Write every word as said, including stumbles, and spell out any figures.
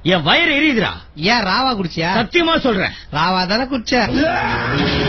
என் வயிறு எரியுதுடா. ஏன் ராவா குடிச்சியா? சத்தியமா சொல்றேன், ராவா தானே குடிச்ச.